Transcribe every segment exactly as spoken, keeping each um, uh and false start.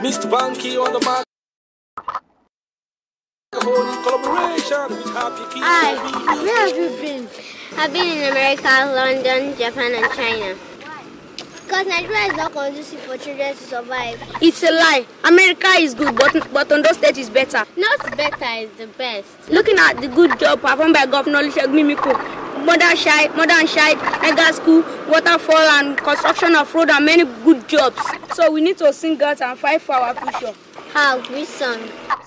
Mister Banky on the mic. Collaboration with Happy Kids. Hi, where have you been? I've been in America, London, Japan, and China. Because Nigeria is not conducive for children to survive. It's a lie. America is good, but but Ondo State is better. Not better, is the best. Looking at the good job performed by Governor Olusegun Mimiko, modern child, modern child, mega school, waterfall, and construction of road, and many good jobs. So we need to sing out and fight for our future. How? Which song?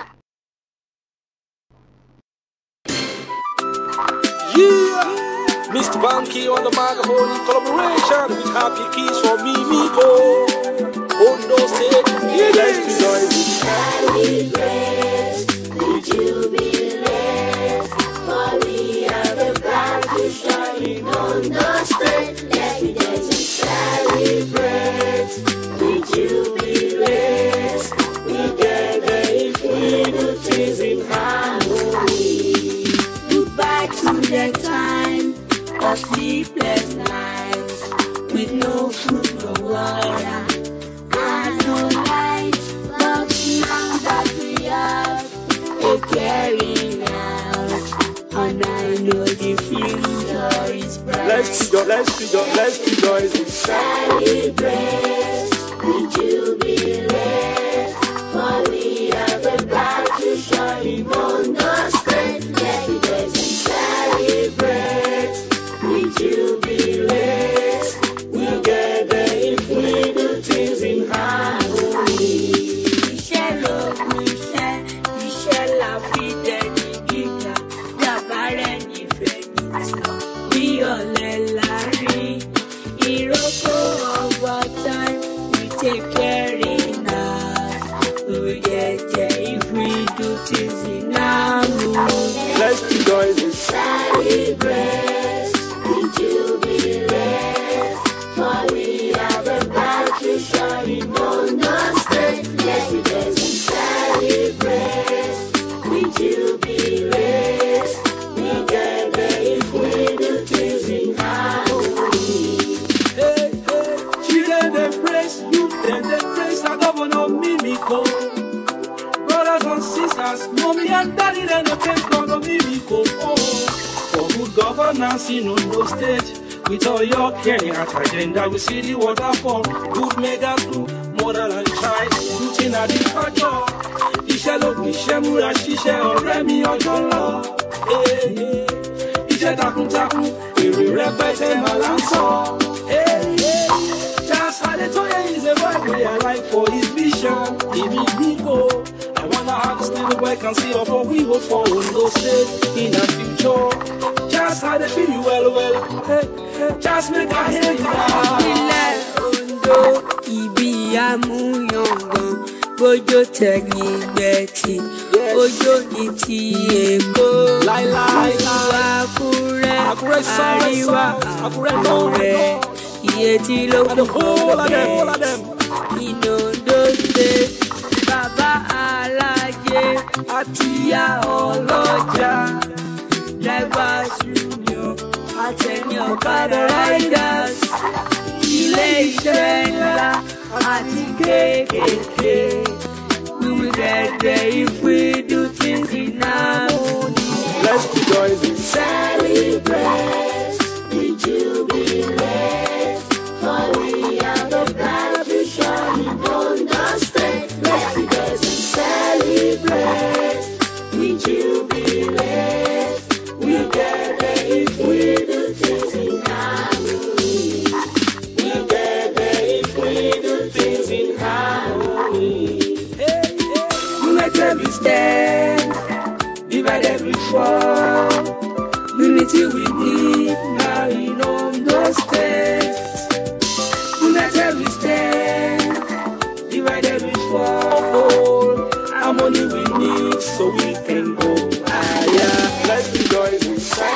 Yeah! Mister Banky on the microphone in collaboration with Happy Kids for Mimiko. Ondo State, yeah, let's be noisy. Celebrate the jubilee, for we are the proud to shine in Ondo State. Let's be dancing, celebrate the jubilee. Together if we do things in harmony. Goodbye to the time of sleepless nights, with no food, no water, and no light. But now that we have a caring out, and I know the future is bright. Let's be joy, let's be joy, let's be joyful. Celebrate the jubilee, for we have about to shine on the stage. Let's be joyful. Celebrate the jubilee, together if we do things in harmony. Iṣẹ́ lóògùn iṣẹ́, iṣẹ́ la fi dẹni gíga, dàbárẹ̀ nífẹ̀ẹ́ bí ọ̀lẹ la rí. Ìrókò over time, we take care enough. We get there if we do things in harmony. Let's be joyful. Celebrate the jubilee, for we have about to shine on the stage. Let's be dancing, celebrate the jubilee, together if we do things in harmony. Hey, hey, children they praise, youth them they praise our Governor Mimiko. Brothers and sisters, mommy and daddy then they praise Governor Mimiko. Oh, for good governance in Ondo State, with all your caring at agenda, we see the waterfall, good mega school, mother and child, shooting at the factor. Iṣẹ́ lóògùn iṣẹ́ múra ṣiṣẹ́ ọ̀rẹ́ mi ọjọ́ lọ. Iṣẹ́ takuntakun, èrè rẹpẹtẹ màlá ń sọ. Just Adetoye is a boy we I like for his vision. Emi Biko, I wonder how this little boy can see of what we hope for Ondo State in the future. Just how they feel you well, well. Hey, hey, just make I hear you now. Ilẹ̀ Ondo ibi àmúyangàn, bójó tẹ̀yìn gbẹ̀tì, bójó ní ti Èkó. Ìlú Àkúrẹ́, Àríwá, Àkúrẹ́, iye tí ló kún bẹ́ẹ̀. In Ondo State, bàbá alájẹ àti ìyá ọlọ́jà, drivers union àtẹ̀yìn ọ̀kadà riders, ilé iṣẹ́ ńlá àti kéékèèké. We will get there if we do things in harmony. Let's be joyful. Celebrate the jubilee, for we have about to shine on the stage. Let's be joyful. Celebrate the jubilee, we get there if we do things in harmony. We get there if we do things in harmony. United we stand, divided we fall. Unity we need now in Ondo State. United we stand, divided we fall. Harmony we need so we can go higher. Let's be joyful.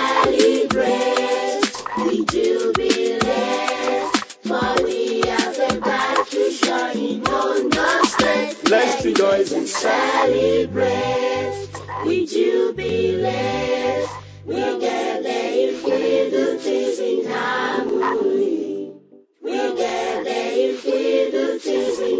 Celebrate the jubilee, for we have about to shine on the stage. Let's be joyful. Celebrate the jubilee, we get there if we do things in harmony. We get there if we do things in